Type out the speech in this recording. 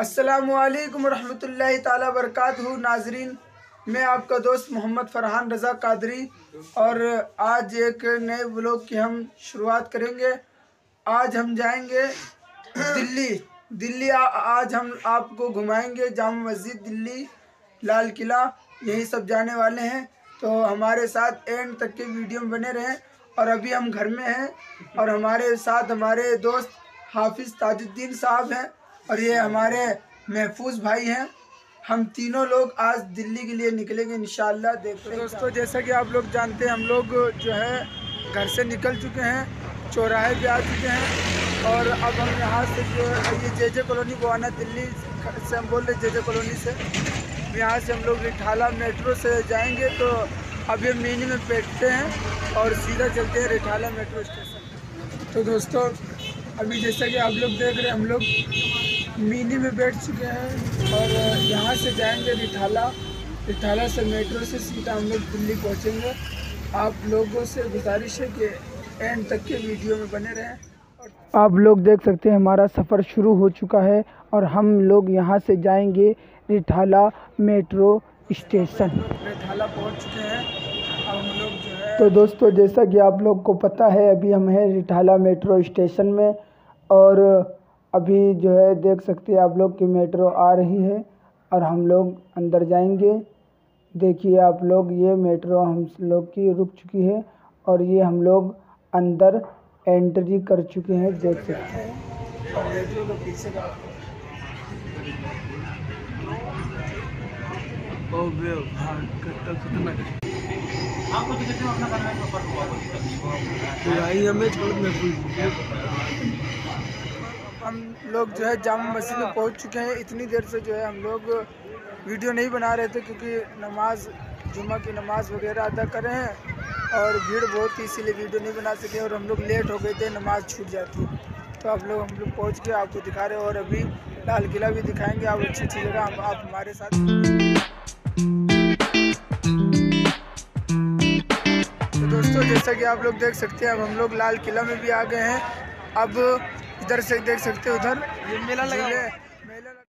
अस्सलामुअलैकुम रहमतुल्लाहि ताला बरकातहू। नाजरीन, मैं आपका दोस्त मोहम्मद फ़रहान रज़ा कादरी और आज एक नए व्लॉग की हम शुरुआत करेंगे। आज हम जाएंगे दिल्ली। आज हम आपको घुमाएंगे जामा मस्जिद दिल्ली, लाल किला, यही सब जाने वाले हैं। तो हमारे साथ एंड तक के वीडियो में बने रहें। और अभी हम घर में हैं और हमारे साथ हमारे दोस्त हाफिज़ ताजुद्दीन साहब हैं और ये हमारे महफूज भाई हैं। हम तीनों लोग आज दिल्ली के लिए निकलेंगे इंशाअल्लाह। देखते हैं। दोस्तों, जैसा कि आप लोग जानते हैं, हम लोग जो है घर से निकल चुके हैं, चौराहे पे आ चुके हैं और अब हम यहाँ से जो ये जे कॉलोनी बुआना दिल्ली से हम बोल रहे जे कॉलोनी से, यहाँ से हम लोग रिठाला मेट्रो से जाएंगे। तो अभी हम मिनी में बैठते हैं और सीधा चलते हैं रिठाला मेट्रो स्टेशन। तो दोस्तों, अभी जैसा कि आप लोग देख रहे हैं, हम लोग मिनी में बैठ चुके हैं और यहाँ से जाएंगे रिठाला से मेट्रो से सीधा हम लोग दिल्ली पहुँचेंगे। आप लोगों से गुजारिश है कि एंड तक के वीडियो में बने रहें। आप लोग देख सकते हैं हमारा सफ़र शुरू हो चुका है और हम लोग यहाँ से जाएंगे रिठाला मेट्रो स्टेशन। रिठाला पहुँच चुके हैं। अब हम लोग जो है, तो दोस्तों, जैसा कि आप लोग को पता है, अभी हम हैं रिठाला मेट्रो स्टेशन में और अभी जो है देख सकते हैं आप लोग कि मेट्रो आ रही है और हम लोग अंदर जाएंगे। देखिए आप लोग, ये मेट्रो हम लोग की रुक चुकी है और ये हम लोग अंदर एंट्री कर चुके हैं, देख सकते हैं। और मेट्रो के पीछे का हम लोग जो है जामा मस्जिद में पहुंच चुके हैं। इतनी देर से जो है हम लोग वीडियो नहीं बना रहे थे क्योंकि जुम्मा की नमाज़ वगैरह अदा कर रहे हैं और भीड़ बहुत थी, इसीलिए वीडियो नहीं बना सके और हम लोग लेट हो गए थे, नमाज़ छूट जाती। तो हम लोग पहुंच के आपको दिखा रहे हैं और अभी लाल किला भी दिखाएंगे। आप अच्छी जगह आप हमारे साथ। तो दोस्तों, जैसा कि आप लोग देख सकते हैं, अब हम लोग लाल किला में भी आ गए हैं। अब इधर से देख सकते हैं, उधर मेला लगा।